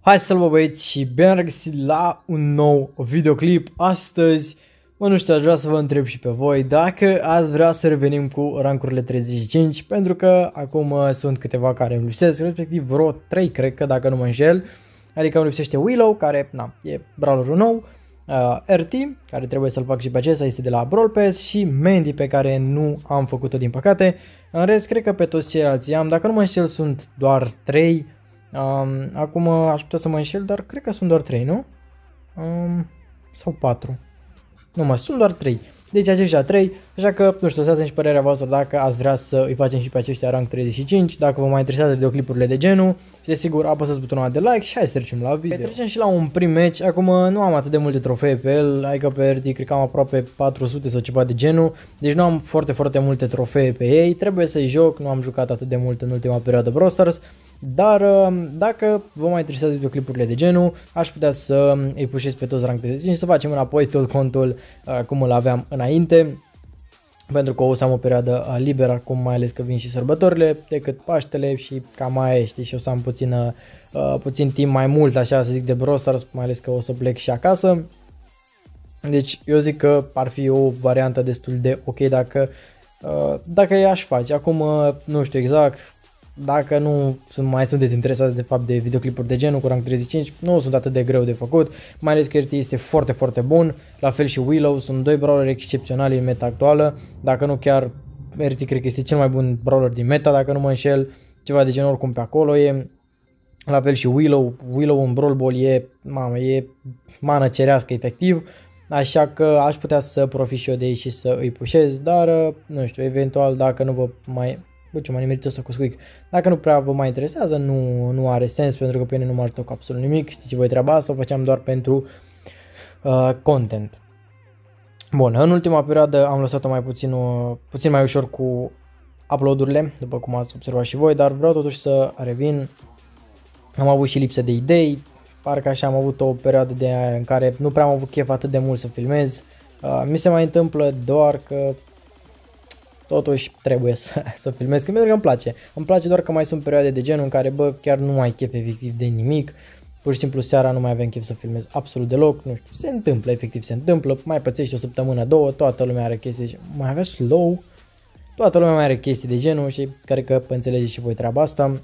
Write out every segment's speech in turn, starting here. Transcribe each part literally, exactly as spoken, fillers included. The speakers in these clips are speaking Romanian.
Hai să-l bă băieți și bine am regăsit la un nou videoclip. Astăzi, mă nu știu, aș vrea să vă întreb și pe voi dacă ați vrea să revenim cu rankurile treizeci și cinci, pentru că acum uh, sunt câteva care îmi lipsesc, respectiv vreo trei cred că, dacă nu mă înșel. Adică îmi lipsește Willow, care na, e brawlerul nou, uh, R T, care trebuie să-l fac și pe acesta, este de la Brawl Pass, și Mandy, pe care nu am făcut-o din păcate. În rest, cred că pe toți ceilalți am, dacă nu mă înșel sunt doar trei. Um, acum aș putea să mă înșel, dar cred că sunt doar trei, nu? Um, sau patru. Nu mă, sunt doar trei. Deci aceștia trei, așa că nu știu, lăsați-mi și părerea voastră dacă ați vrea să îi facem și pe aceștia rank treizeci și cinci, dacă vă mai interesează videoclipurile de genul. Și desigur apăsați butonul de like și hai să trecem la video. Trecem și la un prim match. Acum nu am atât de multe trofee pe el, adică pe R T cred că am aproape patru sute sau ceva de genul. Deci nu am foarte foarte multe trofee pe ei, trebuie să-i joc, nu am jucat atât de mult în ultima perioadă Brawl Stars. Dar dacă vă mai interesează videoclipurile de genul, aș putea să îi pușesc pe toți rank treizeci și cinci, să facem înapoi tot contul cum îl aveam înainte. Pentru că o să am o perioadă liberă acum, mai ales că vin și sărbătorile, decât Paștele și cam aia, știi, și o să am puțin, puțin timp mai mult, așa să zic, de Brawl Stars, mai ales că o să plec și acasă. Deci eu zic că ar fi o variantă destul de ok dacă, dacă i-aș face. Acum nu știu exact. Dacă nu mai sunteți interesați de fapt de videoclipuri de genul cu rank treizeci și cinci, nu sunt atât de greu de făcut, mai ales că R T este foarte foarte bun, la fel și Willow, sunt doi brawleri excepționali în meta actuală, dacă nu chiar R T cred că este cel mai bun brawler din meta, dacă nu mă înșel, ceva de genul oricum pe acolo e, la fel și Willow, Willow în Brawl Ball e, mamă, e mană cerească efectiv, așa că aș putea să profit și eu de ei și să îi pușez, dar nu știu, eventual dacă nu vă mai... Bă, ce m-a nimerit ăsta cu squeak. Dacă nu prea vă mai interesează, nu, nu are sens, pentru că pe mine nu mă ajută cu absolut nimic. Știți voi treaba asta, o făceam doar pentru uh, content. Bun, în ultima perioadă am lăsat-o mai puțin, uh, puțin mai ușor cu uploadurile, după cum ați observat și voi, dar vreau totuși să revin. Am avut și lipsă de idei, parcă așa am avut o perioadă de aia în care nu prea am avut chef atât de mult să filmez. Uh, mi se mai întâmplă doar că totuși trebuie să, să filmez, că îmi place. Îmi place doar că mai sunt perioade de genul în care, bă, chiar nu mai chef efectiv de nimic. Pur și simplu seara nu mai avem chef să filmez absolut deloc, nu știu, se întâmplă, efectiv se întâmplă, mai pățești o săptămână, două, toată lumea are chestii, mai avea slow, toată lumea mai are chestii de genul și cred că înțelegeți și voi treaba asta.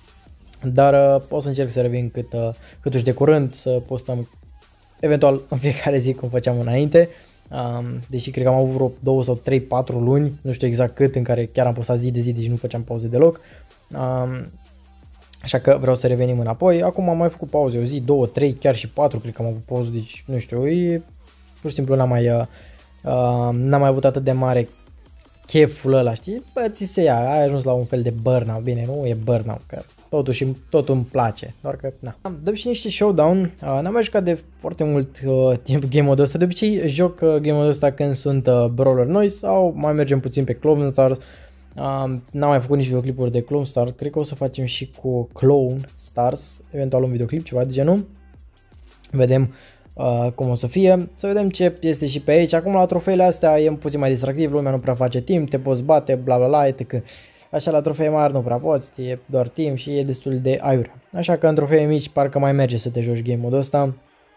Dar uh, o să încerc să revin cât, uh, cât uși de curând, să postăm eventual în fiecare zi cum făceam înainte. Um, deși cred că am avut vreo două sau trei patru luni, nu știu exact cât, în care chiar am postat zi de zi, deci nu făceam pauze deloc. Um, așa că vreau să revenim înapoi. Acum am mai făcut pauze, o zi, două, trei, chiar și patru, cred că am avut pauze, deci nu știu, e, pur și simplu n-am mai, uh, n-am mai avut atât de mare cheful ăla, știi? Bă, ți se ia, ai ajuns la un fel de burnout, bine, nu e burnout, că totuși totul îmi place, doar că na. Dăm și niște showdown, uh, n-am mai jucat de foarte mult uh, timp game mode ăsta, de obicei joc uh, game mode ăsta când sunt uh, brawler noi sau mai mergem puțin pe Clone Stars. Uh, n-am mai făcut nici videoclipuri de Clone Stars, cred că o să facem și cu Clone Stars, eventual un videoclip, ceva de genul. Vedem uh, cum o să fie, să vedem ce este și pe aici. Acum la trofeele astea e puțin mai distractiv, lumea nu prea face timp, te poți bate, bla bla bla, et cetera. Așa la trofee mari nu prea poți, e doar timp și e destul de aiurea. Așa că în trofee mici parcă mai merge să te joci game mode ăsta.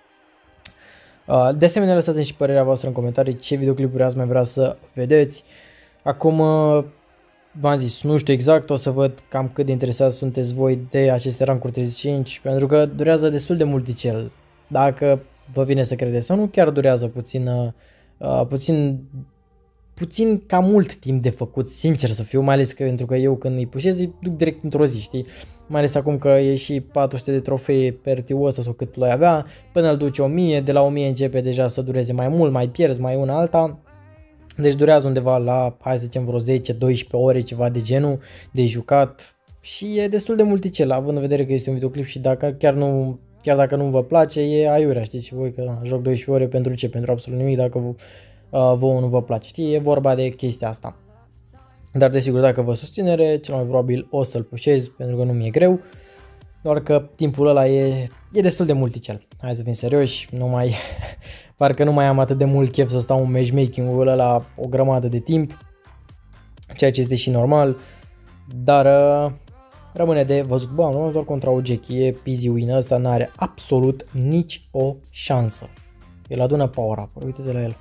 De asemenea, lăsați-mi și părerea voastră în comentarii ce videoclipuri ați mai vrea să vedeți. Acum v-am zis, nu știu exact, o să văd cam cât de interesați sunteți voi de aceste rankuri treizeci și cinci, pentru că durează destul de multicel. Dacă vă vine să credeți sau nu, chiar durează puțin, puțin puțin cam mult timp de făcut, sincer să fiu, mai ales că pentru că eu când îi pușez îi duc direct într-o zi, știi? Mai ales acum că e și patru sute de trofee pe R T-ul ăsta sau cât l-ai avea, până îl duci o mie, de la o mie începe deja să dureze mai mult, mai pierzi, mai una alta. Deci durează undeva la, hai să zicem, vreo zece doisprezece ore, ceva de genul, de jucat și e destul de multicel, având în vedere că este un videoclip și dacă chiar nu, chiar dacă nu vă place, e aiurea, știți și voi că na, joc doisprezece ore pentru ce? Pentru absolut nimic dacă vă Uh, vouă nu vă place, știi, e vorba de chestia asta. Dar desigur dacă vă susținere, cel mai probabil o să-l pușez, pentru că nu mi-e greu, doar că timpul ăla e, e destul de multicel. Hai să fim serioși, nu mai, parcă nu mai am atât de mult chef să stau în matchmaking-ul ăla o grămadă de timp, ceea ce este și normal, dar uh, rămâne de văzut. Bă, am rămas doar contra o Jackie, e easy win, ăsta n-are absolut nici o șansă. El adună power up, uite-te la el.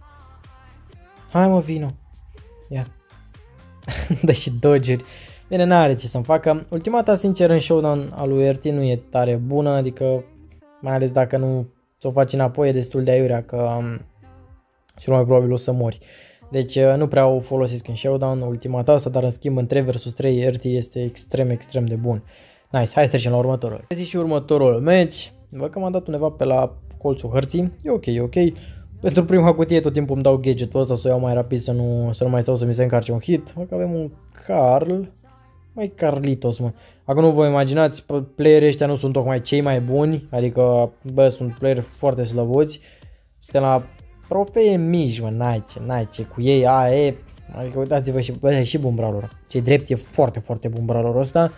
Hai mă, vino. Ia. Dă și dodge-uri. Bine, n-are ce să-mi facă. Ultimata, sincer, în showdown al lui R T nu e tare bună, adică mai ales dacă nu ți-o faci înapoi e destul de aiurea, că um, cel mai probabil o să mori. Deci nu prea o folosesc în showdown ultimata asta, dar în schimb în trei versus trei R T este extrem, extrem de bun. Nice, hai să trecem la următorul. Găsi și următorul match. Văd că m-am dat undeva pe la colțul hărții. E ok, e ok. Pentru prima cutie tot timpul îmi dau gadgetul ăsta să o iau mai rapid, să nu, să nu mai stau să mi se încarce un hit. Văd că avem un Carl. Mai Carlitos, mă. Acum nu vă imaginați, playerii ăștia nu sunt tocmai cei mai buni, adică, bă, sunt playeri foarte slăbuți. Suntem la trofee mici, mă, n-ai ce, n-ai ce cu ei, a, e, adică uitați-vă și, bă, e și bun brawler. Ce drept, e foarte, foarte bun brawlerul ăsta.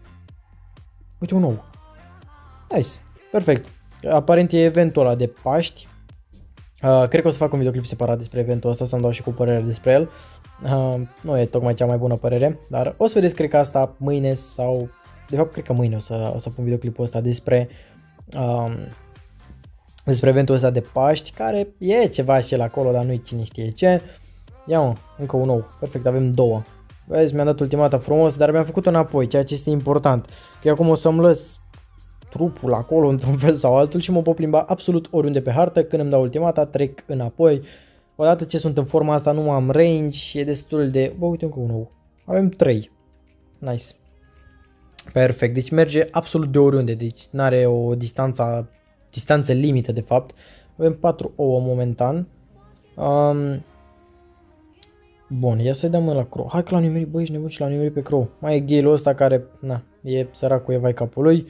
Uite un nou. Nice, perfect. Aparent e eventul ăla de Paști. Uh, cred că o să fac un videoclip separat despre eventul ăsta, să-mi dau și cu părere despre el. Uh, nu e tocmai cea mai bună părere, dar o să vedeți, cred că asta mâine sau, de fapt, cred că mâine o să, o să pun videoclipul ăsta despre, uh, despre eventul ăsta de Paști, care e ceva și el acolo, dar nu-i cine știe ce. Ia mă, încă un nou, perfect, avem două. Vezi, mi-a dat ultimata frumos, dar mi-am făcut-o înapoi, ceea ce este important, că eu acum o să-mi lăs trupul acolo într-un fel sau altul și mă pot plimba absolut oriunde pe hartă. Când îmi dau ultimata, trec înapoi. Odată ce sunt în forma asta, nu am range, e destul de... Bă, uite încă un nou. Avem trei. Nice. Perfect, deci merge absolut de oriunde, deci nu are o distanță, distanță limită de fapt. Avem patru ouă momentan. Um, Bun, ia să-i dăm la Crow. Hai că l-am nimerit, băi, ești nebun și l-am nimerit pe Crow. Mai e Gale-ul ăsta care, na, e săracul, e vai capul lui.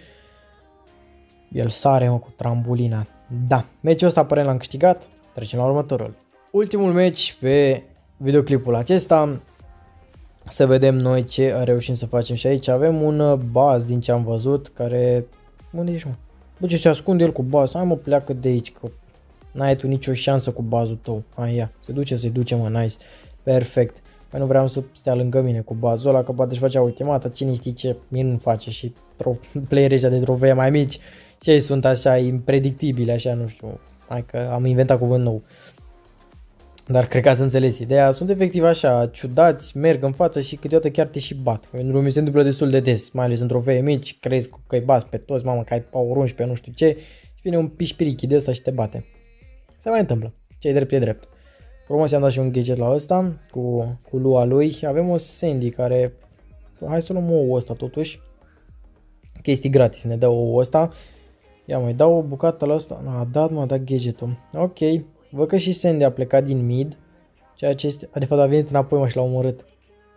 El sare, mă, cu trambolina. Da, meciul ăsta aparent l-am câștigat. Trecem la următorul. Ultimul match pe videoclipul acesta. Să vedem noi ce reușim să facem și aici. Avem un Buzz din ce am văzut, care... Unde ești, mă? Bă, ce se ascunde el cu Buzz? Hai, mă, pleacă de aici, că n-ai tu nicio șansă cu Buzz-ul tău. Hai, ia, se duce, se duce, mă, nice. Perfect. Păi nu vreau să stea lângă mine cu Buzz-ul ăla, că poate își facea ultimata, cine știe ce minuni face și playerii ăștia de trofee mai mici. Cei sunt așa impredictibili, așa, nu știu, hai că am inventat cuvânt nou. Dar cred că ați înțeles ideea, sunt efectiv așa, ciudați, merg în față și câteodată chiar te și bat. Pentru că mi se întâmplă destul de des, mai ales în trofee mici, crezi că îi bați pe toți, mamă, că ai power unsprezece, nu știu ce, și vine un pișpirichi de ăsta și te bate. Se mai întâmplă, ce-i drept e drept. Frumos, i-am dat și un gadget la ăsta, cu, cu lua lui, avem o Sandy care, hai să luăm ouă ăsta totuși, chestii gratis, ne dă ouă ăsta. Ia mai dau o bucată la asta. A dat, m-a dat gadgetul. Ok. Văd că și Sandy a plecat din mid. Ceea ce este... De fapt a venit înapoi, mă, și l-a omorât.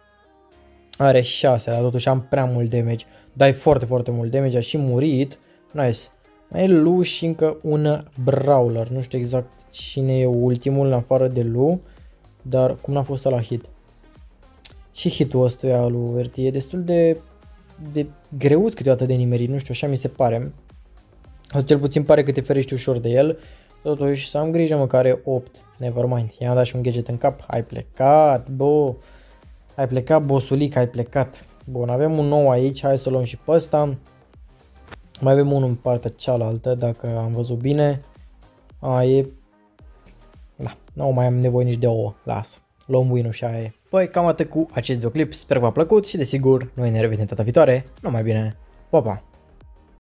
Are șase, dar totuși am prea mult damage. Dai foarte, foarte mult damage. A și murit. Nice. Mai e Lu și încă un Brawler. Nu știu exact cine e ultimul în afară de Lu. Dar cum n-a fost ăla hit. Și hitul ăsta lui R T e destul de... de greuț câteodată de nimerit. Nu știu, așa mi se pare. Sau cel puțin pare că te ferești ușor de el. Totuși să am grijă, mă, că are opt. Nevermind. I-am dat și un gadget în cap. Ai plecat, bo. Ai plecat, bosulic, ai plecat. Bun, avem un nou aici. Hai să luăm și pe ăsta. Mai avem unul în partea cealaltă, dacă am văzut bine. A, e... Da, nu mai am nevoie nici de ouă. Lasă. Luăm win-ul și aia e. Păi, cam atât cu acest videoclip. Sper că v-a plăcut și desigur, noi ne revedem data viitoare. Numai bine. Pa, pa!